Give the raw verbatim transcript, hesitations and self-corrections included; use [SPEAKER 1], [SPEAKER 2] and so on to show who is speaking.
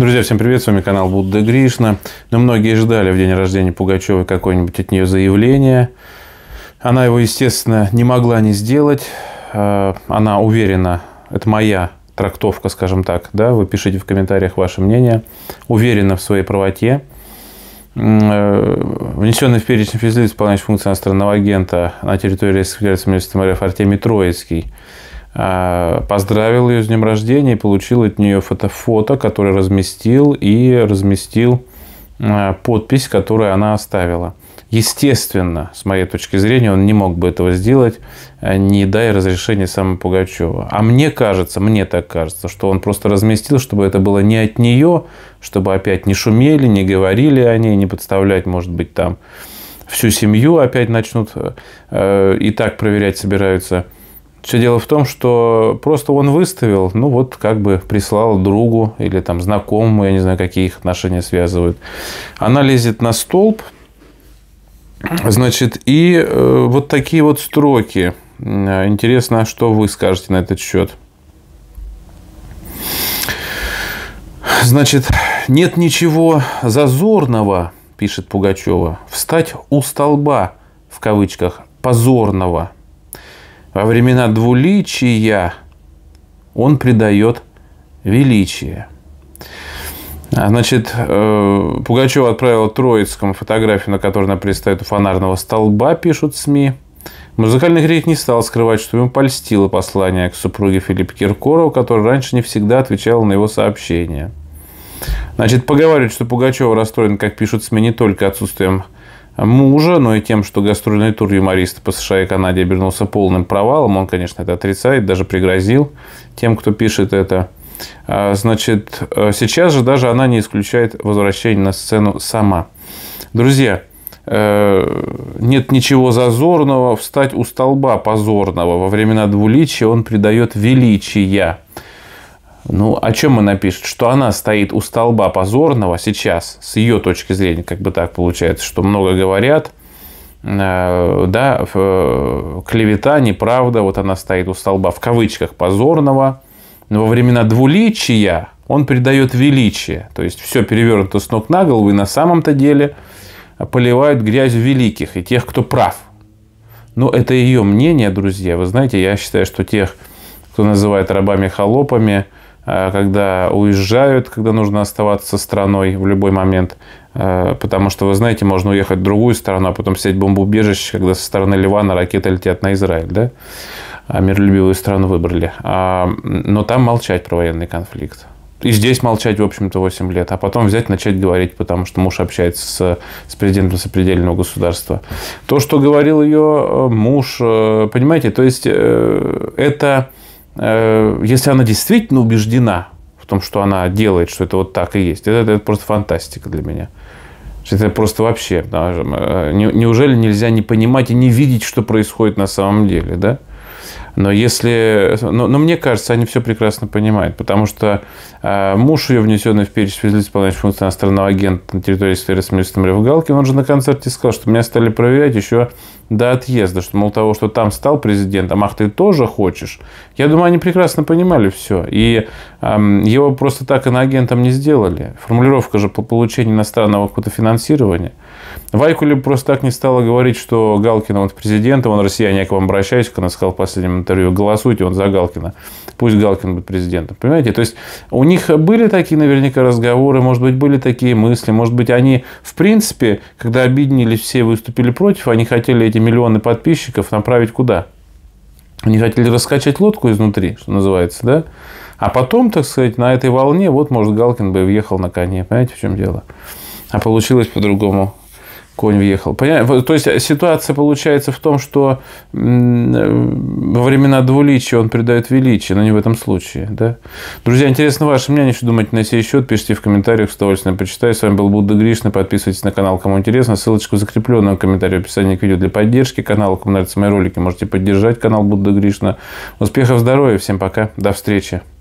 [SPEAKER 1] Друзья, всем привет, с вами канал Будда Гришна. Но многие ждали в день рождения Пугачевой какое-нибудь от нее заявление. Она его, естественно, не могла не сделать. Она уверена, это моя трактовка, скажем так, да, вы пишите в комментариях ваше мнение, уверена в своей правоте. Внесенный в перечень физлиц, выполняющих функции иностранного агента на территории Российской Федерации министр РФ Артемий Троицкий поздравил ее с днем рождения и получил от нее фото-фото, которое разместил, и разместил подпись, которую она оставила. Естественно, с моей точки зрения, он не мог бы этого сделать, не дая разрешения самому Пугачеву. А мне кажется, мне так кажется, что он просто разместил, чтобы это было не от нее, чтобы опять не шумели, не говорили о ней, не подставлять, может быть, там всю семью опять начнут э, и так проверять собираются. Все дело в том, что просто он выставил, ну вот как бы прислал другу или там знакомому, я не знаю, какие их отношения связывают. Она лезет на столб, значит, и э, вот такие вот строки. Интересно, что вы скажете на этот счет. Значит, нет ничего зазорного, пишет Пугачева, встать у столба, в кавычках, позорного. Во времена двуличия он придает величие. Значит, Пугачева отправила Троицкому фотографию, на которой она предстает у фонарного столба, пишут СМИ. Музыкальный критик не стал скрывать, что ему польстило послание к супруге Филиппа Киркорова, который раньше не всегда отвечал на его сообщения. Значит, поговаривают, что Пугачева расстроен, как пишут СМИ, не только отсутствием мужа, но и тем, что гастрольный тур юмориста по США и Канаде обернулся полным провалом. Он, конечно, это отрицает, даже пригрозил тем, кто пишет это. Значит, сейчас же даже она не исключает возвращение на сцену сама. Друзья, нет ничего зазорного встать у столба позорного. Во времена двуличия он придает величия. Ну, о чем она пишет? Что она стоит у столба позорного сейчас, с ее точки зрения, как бы так получается, что много говорят, да, клевета, неправда, вот она стоит у столба в кавычках позорного, но во времена двуличия он придает величие, то есть все перевернуто с ног на голову и на самом-то деле поливают грязью великих и тех, кто прав. Но это ее мнение, друзья. Вы знаете, я считаю, что тех, кто называет рабами-холопами, когда уезжают, когда нужно оставаться со страной в любой момент. Потому что, вы знаете, можно уехать в другую страну, а потом сидеть в бомбоубежище, когда со стороны Ливана ракеты летят на Израиль. Да? А миролюбивую страну выбрали. Но там молчать про военный конфликт. И здесь молчать, в общем-то, восемь лет. А потом взять, начать говорить, потому что муж общается с, с президентом сопредельного государства. То, что говорил ее муж, понимаете, то есть это... Если она действительно убеждена в том, что она делает, что это вот так и есть, это, это просто фантастика для меня. Это просто вообще. Неужели нельзя не понимать и не видеть, что происходит на самом деле, да? Но если... Но, но мне кажется, они все прекрасно понимают, потому что э, муж ее, внесенный в перечень физлиц, выполняющих функции иностранного агента на территории сферы с министром РФ Галкин, он же на концерте сказал, что меня стали проверять еще до отъезда, что, мол, того, что там стал президентом, ах, ты тоже хочешь. Я думаю, они прекрасно понимали все. И э, его просто так иноагентом не сделали. Формулировка же по получению иностранного какого-то финансирования. Вайкуле просто так не стала говорить, что Галкин вот президентом, он россияне, я к вам обращаюсь, как она сказала в последнем интервью, голосуйте он за Галкина, пусть Галкин будет президентом. Понимаете? То есть у них были такие наверняка разговоры, может быть, были такие мысли, может быть, они, в принципе, когда объединились все и выступили против, они хотели эти миллионы подписчиков направить куда? Они хотели раскачать лодку изнутри, что называется, да? А потом, так сказать, на этой волне, вот, может, Галкин бы въехал на коне. Понимаете, в чем дело? А получилось по-другому. Конь въехал. Понятно? То есть ситуация получается в том, что во времена двуличия он придает величие, но не в этом случае. Да? Друзья, интересно ваше мнение, что думаете на сей счет, пишите в комментариях, с удовольствием почитаю. С вами был Будда Гришна. Подписывайтесь на канал, кому интересно. Ссылочку в закрепленном комментарии в описании к видео для поддержки канала. Кому нравятся мои ролики, можете поддержать канал Будда Гришна. Успехов, здоровья, всем пока, до встречи.